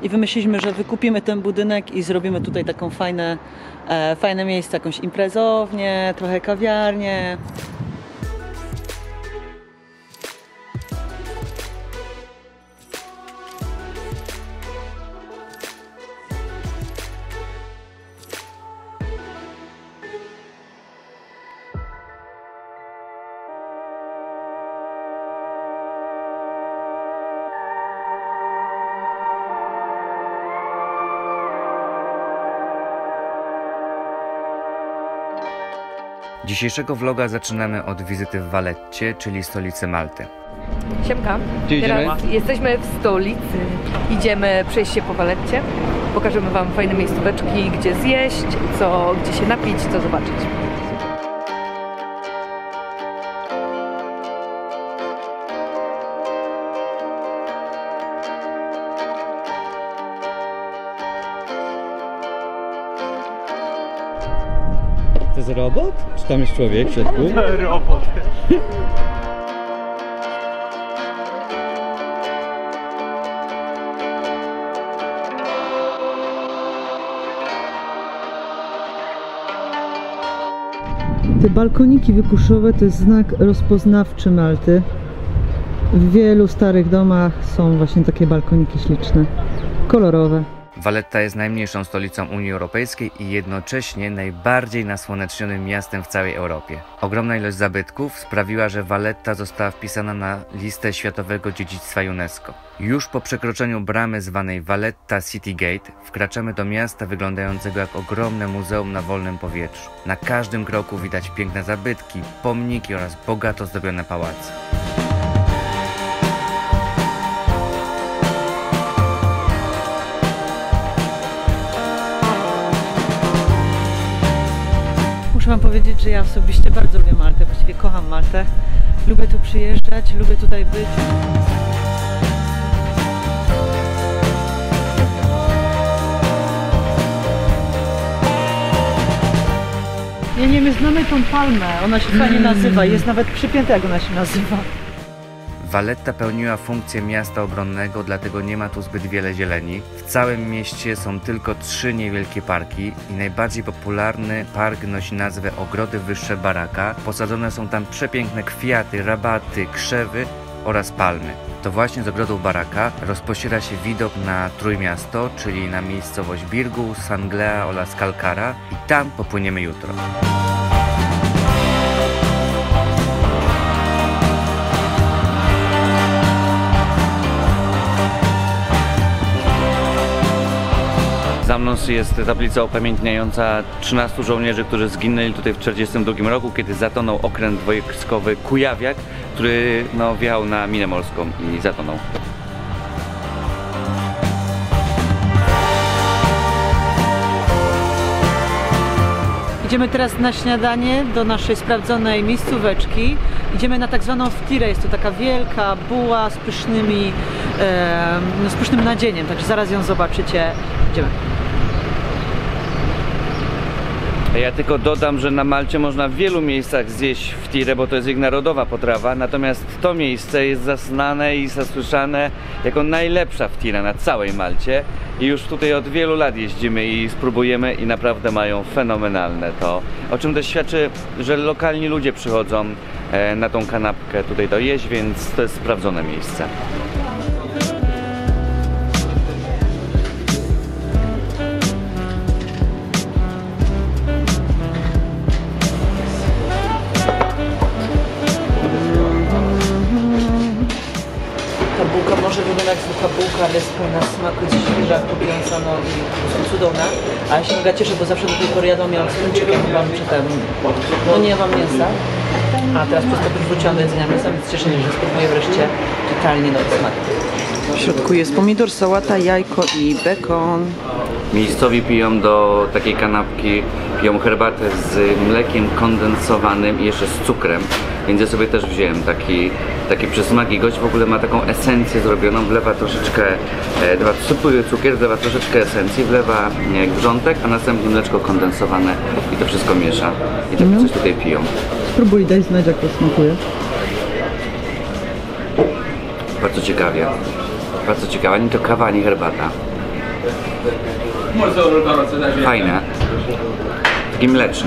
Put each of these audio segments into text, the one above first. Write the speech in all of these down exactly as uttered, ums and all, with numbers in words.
i wymyśliliśmy, że wykupimy ten budynek i zrobimy tutaj taką fajne, e, fajne miejsce, jakąś imprezownię, trochę kawiarnię. Dzisiejszego vloga zaczynamy od wizyty w Valletcie, czyli stolicy Malty. Siemka, Gdzie teraz idziemy? jesteśmy w stolicy. Idziemy przejść się po Valletcie. Pokażemy wam fajne miejscóweczki, gdzie zjeść, co, gdzie się napić, co zobaczyć. To jest robot? Czy tam jest człowiek w środku? Robot. Te balkoniki wykuszowe to jest znak rozpoznawczy Malty. W wielu starych domach są właśnie takie balkoniki śliczne, kolorowe. Valletta jest najmniejszą stolicą Unii Europejskiej i jednocześnie najbardziej nasłonecznionym miastem w całej Europie. Ogromna ilość zabytków sprawiła, że Valletta została wpisana na listę Światowego Dziedzictwa UNESCO. Już po przekroczeniu bramy zwanej Valletta City Gate wkraczamy do miasta wyglądającego jak ogromne muzeum na wolnym powietrzu. Na każdym kroku widać piękne zabytki, pomniki oraz bogato zdobione pałace. Muszę wam powiedzieć, że ja osobiście bardzo lubię Maltę, właściwie kocham Maltę. Lubię tu przyjeżdżać, lubię tutaj być. Nie, nie, my znamy tą palmę, ona się fajnie nazywa, jest nawet przypięta, jak ona się nazywa. Valletta pełniła funkcję miasta obronnego, dlatego nie ma tu zbyt wiele zieleni. W całym mieście są tylko trzy niewielkie parki i najbardziej popularny park nosi nazwę Ogrody Wyższe Baraka. Posadzone są tam przepiękne kwiaty, rabaty, krzewy oraz palmy. To właśnie z ogrodów Baraka rozpościera się widok na Trójmiasto, czyli na miejscowość Birgu, Sanglea oraz Kalkara i tam popłyniemy jutro. Za mną jest tablica upamiętniająca trzynastu żołnierzy, którzy zginęli tutaj w tysiąc dziewięćset czterdziestym drugim roku, kiedy zatonął okręt wojskowy Kujawiak, który no, wjechał na minę morską i zatonął. Idziemy teraz na śniadanie do naszej sprawdzonej miejscóweczki. Idziemy na tak zwaną wtirę, jest to taka wielka buła z pysznymi, e, no, z pysznym nadzieniem, także zaraz ją zobaczycie. Idziemy. Ja tylko dodam, że na Malcie można w wielu miejscach zjeść wtirę, bo to jest ich narodowa potrawa, natomiast to miejsce jest znane i zasłyszane jako najlepsza wtira na całej Malcie i już tutaj od wielu lat jeździmy i spróbujemy i naprawdę mają fenomenalne to, o czym też świadczy, że lokalni ludzie przychodzą na tą kanapkę tutaj dojeść, więc to jest sprawdzone miejsce. Ta bułka może wyglądać jak zwykła bułka, ale jest pełna smaku, jest świeża, kupiąca, no i są cudowne. A ja się mega cieszę, bo zawsze do tej pory jadą miałam z tuńczykiem, mam przy tym, no nie mam mięsa. A teraz przez to przywróciłam do jedzenia mięsa, więc cieszę się, że spróbuję wreszcie totalnie nowy smak. W środku jest pomidor, sałata, jajko i bekon. Miejscowi piją do takiej kanapki, piją herbatę z mlekiem kondensowanym i jeszcze z cukrem, więc ja sobie też wziąłem taki, taki przysmak i gość w ogóle ma taką esencję zrobioną, wlewa troszeczkę, e, wlewa cukier, wlewa troszeczkę esencji, wlewa jak wrzątek, a następnie mleczko kondensowane i to wszystko miesza i tak coś tutaj piją. Spróbuj, daj znać, jak to smakuje. Bardzo ciekawie, bardzo ciekawe, ani to kawa, ani herbata. Fajne. I mleczne.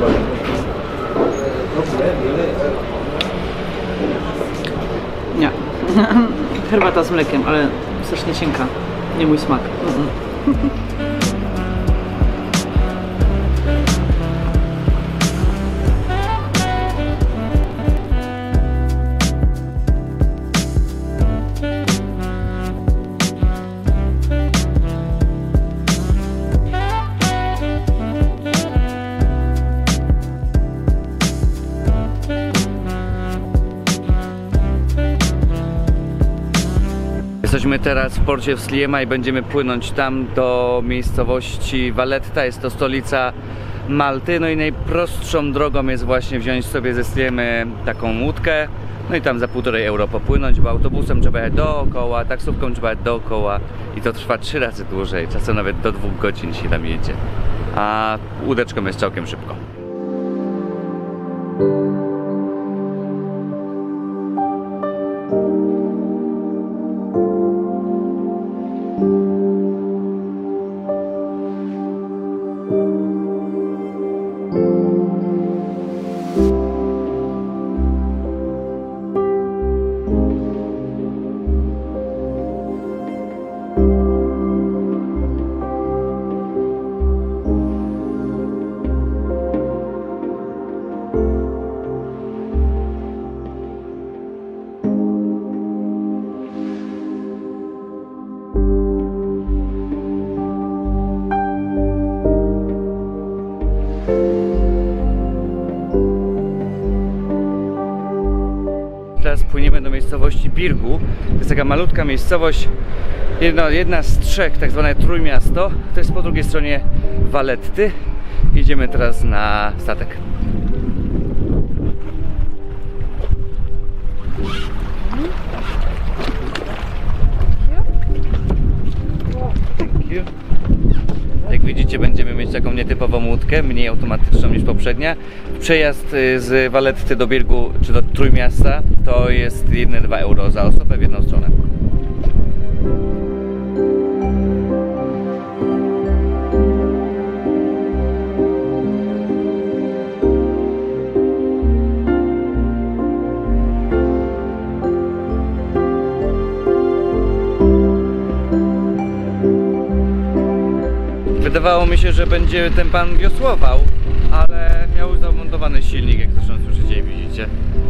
Nie. Herbata z mlekiem, ale strasznie cienka. Nie mój smak. Mm-mm. Jesteśmy teraz w porcie w Sliema i będziemy płynąć tam do miejscowości Valletta. Jest to stolica Malty. No i najprostszą drogą jest właśnie wziąć sobie ze Sliemy taką łódkę. No i tam za półtorej euro popłynąć, bo autobusem trzeba jechać dookoła, taksówką trzeba jechać dookoła i to trwa trzy razy dłużej. Czasem nawet do dwóch godzin się tam jedzie. A łódeczką jest całkiem szybko. Teraz płyniemy do miejscowości Birgu. To jest taka malutka miejscowość, jedna, jedna z trzech, tak zwane Trójmiasto. To jest po drugiej stronie Valletty. Idziemy teraz na statek. Thank you. Jak widzicie, będziemy mieć taką nietypową łódkę, mniej automatyczną niż poprzednia. Przejazd z Valletty do Birgu, czy do Trójmiasta, to jest jedyne dwa euro za osobę w jedną stronę. Wydawało mi się, że będzie ten pan wiosłował, ale miał zamontowany silnik, jak zresztą słyszycie i widzicie.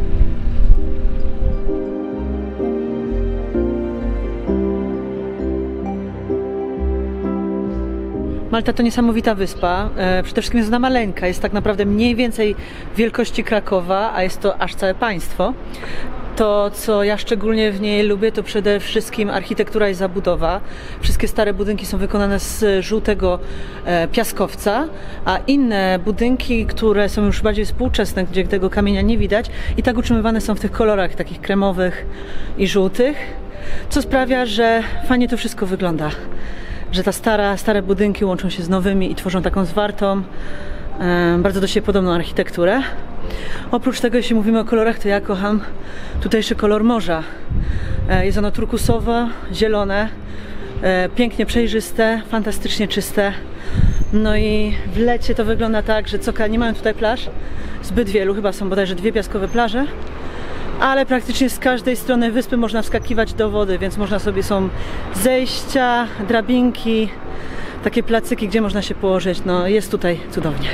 Malta to niesamowita wyspa. E, przede wszystkim jest ona maleńka. Jest tak naprawdę mniej więcej wielkości Krakowa, a jest to aż całe państwo. To, co ja szczególnie w niej lubię, to przede wszystkim architektura i zabudowa. Wszystkie stare budynki są wykonane z żółtego e, piaskowca, a inne budynki, które są już bardziej współczesne, gdzie tego kamienia nie widać, i tak utrzymywane są w tych kolorach takich kremowych i żółtych, co sprawia, że fajnie to wszystko wygląda. Że ta stara, stare budynki łączą się z nowymi i tworzą taką zwartą, e, bardzo do siebie podobną architekturę. Oprócz tego, jeśli mówimy o kolorach, to ja kocham tutejszy kolor morza. E, jest ono turkusowe, zielone, e, pięknie przejrzyste, fantastycznie czyste. No i w lecie to wygląda tak, że co, nie mają tutaj plaż zbyt wielu, chyba są bodajże dwie piaskowe plaże, ale praktycznie z każdej strony wyspy można wskakiwać do wody, więc można sobie, są zejścia, drabinki, takie placyki, gdzie można się położyć. No jest tutaj cudownie.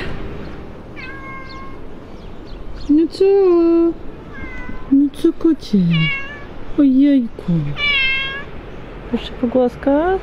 No co? No co, kocie? Ojejku. Proszę pogłaskać?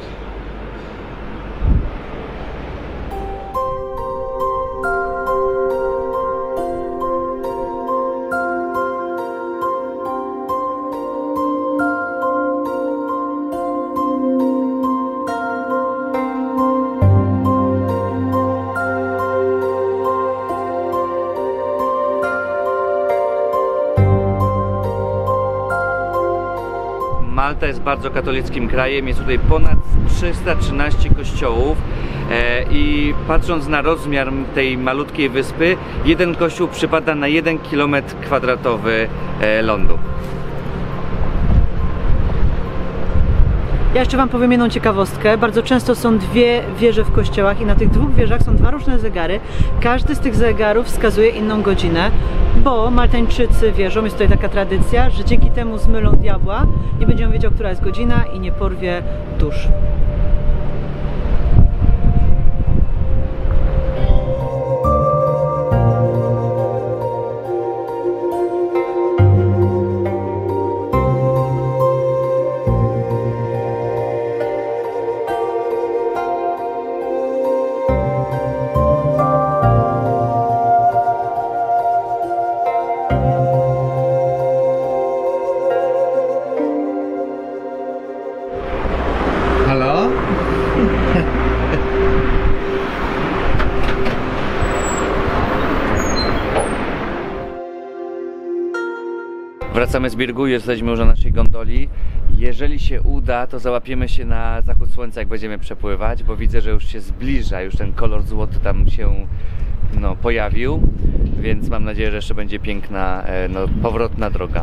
Malta jest bardzo katolickim krajem, jest tutaj ponad trzysta trzynaście kościołów e, i patrząc na rozmiar tej malutkiej wyspy, jeden kościół przypada na jeden kilometr kwadratowy e, lądu. Ja jeszcze Wam powiem jedną ciekawostkę. Bardzo często są dwie wieże w kościołach i na tych dwóch wieżach są dwa różne zegary. Każdy z tych zegarów wskazuje inną godzinę, bo Maltańczycy wierzą, jest tutaj taka tradycja, że dzięki temu zmylą diabła, nie będzie on wiedział, która jest godzina i nie porwie dusz. Halo? Wracamy z Birgu, jesteśmy już na naszej gondoli. Jeżeli się uda, to załapiemy się na zachód słońca, jak będziemy przepływać, bo widzę, że już się zbliża, już ten kolor złoty tam się no, pojawił, więc mam nadzieję, że jeszcze będzie piękna no, powrotna droga.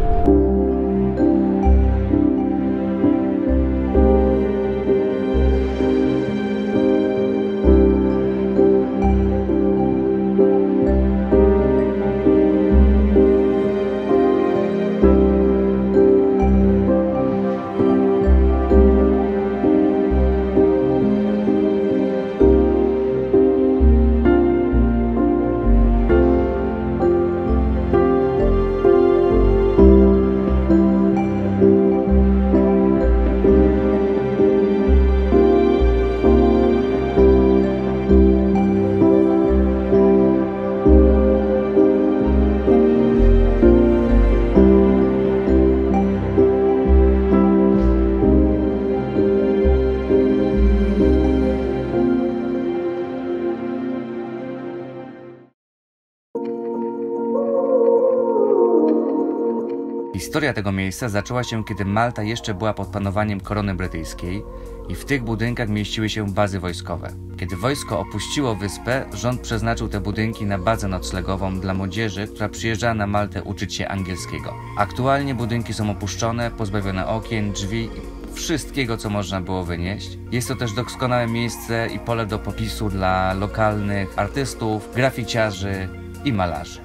Historia tego miejsca zaczęła się, kiedy Malta jeszcze była pod panowaniem korony brytyjskiej i w tych budynkach mieściły się bazy wojskowe. Kiedy wojsko opuściło wyspę, rząd przeznaczył te budynki na bazę noclegową dla młodzieży, która przyjeżdżała na Maltę uczyć się angielskiego. Aktualnie budynki są opuszczone, pozbawione okien, drzwi i wszystkiego, co można było wynieść. Jest to też doskonałe miejsce i pole do popisu dla lokalnych artystów, graficiarzy i malarzy.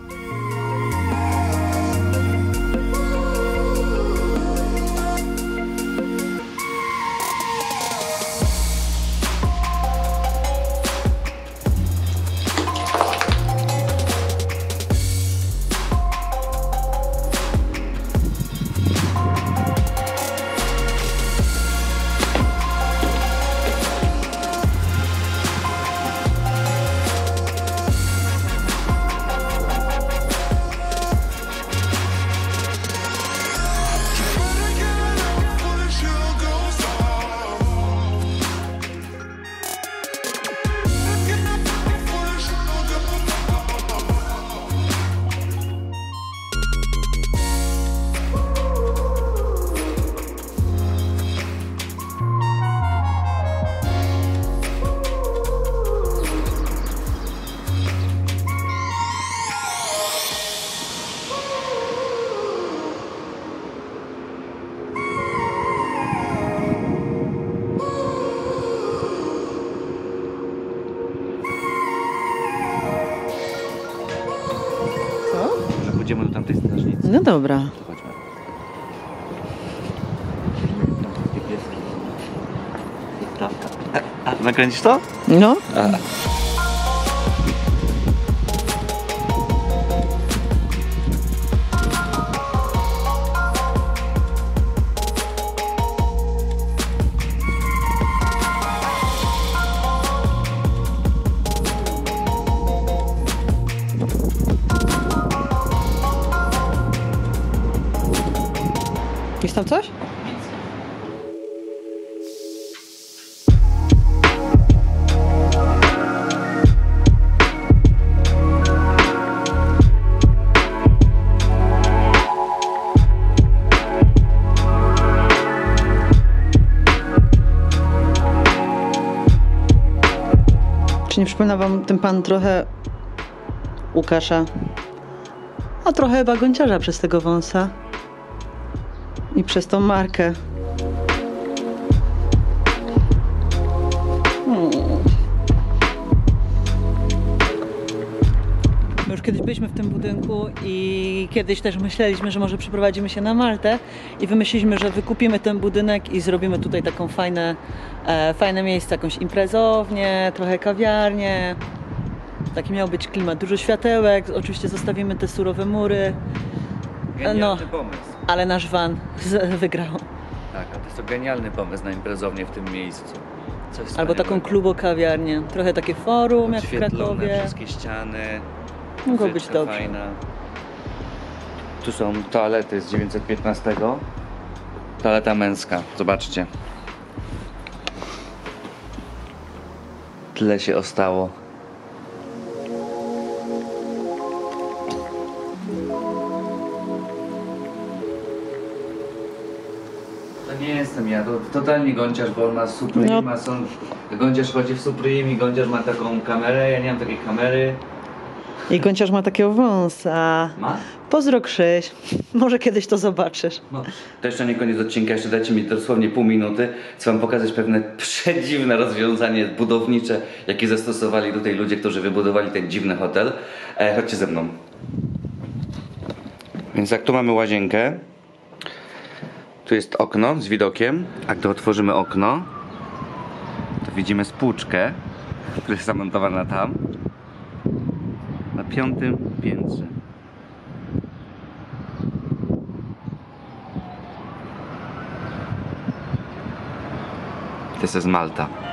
Pójdziemy do tamtej strażnicy. No dobra. To chodźmy. A, a nakręcisz to? No. A. Jest tam coś? Czy nie przypomina wam ten pan trochę Łukasza, a trochę chyba Gonciarza przez tego wąsa i przez tą markę? kiedyś byliśmy w tym budynku i kiedyś też myśleliśmy, że może przeprowadzimy się na Maltę i wymyśliliśmy, że wykupimy ten budynek i zrobimy tutaj taką fajne, e, fajne miejsce, jakąś imprezownię, trochę kawiarnię. Taki miał być klimat, dużo światełek, oczywiście zostawimy te surowe mury. Genialny No. pomysł. Ale nasz van z- wygrał. Tak, a to jest to genialny pomysł na imprezownię w tym miejscu. Coś Albo wspaniałego. taką klubo-kawiarnię. Trochę takie forum jak w Odświetlone Krakowie. wszystkie ściany. Mogło być muzyczka dobrze. fajna. Tu są toalety z dziewięćset piętnastego. Toaleta męska, zobaczcie. Tyle się ostało. To nie jestem ja, to totalnie gąciarz, bo on ma Supreme, No. są, gąciarz chodzi w Supreme i gąciarz ma taką kamerę, ja nie mam takiej kamery. I Gąciarz ma takiego wąsa. Ma? Pozdro Krzyś. Może kiedyś to zobaczysz. No. To jeszcze nie koniec odcinka, jeszcze dajcie mi dosłownie pół minuty. Chcę wam pokazać pewne przedziwne rozwiązanie budownicze, jakie zastosowali tutaj ludzie, którzy wybudowali ten dziwny hotel. E, chodźcie ze mną. Więc jak tu mamy łazienkę, tu jest okno z widokiem, a gdy otworzymy okno, to widzimy spłuczkę, która jest zamontowana tam, na piątym piętrze. To jest Malta.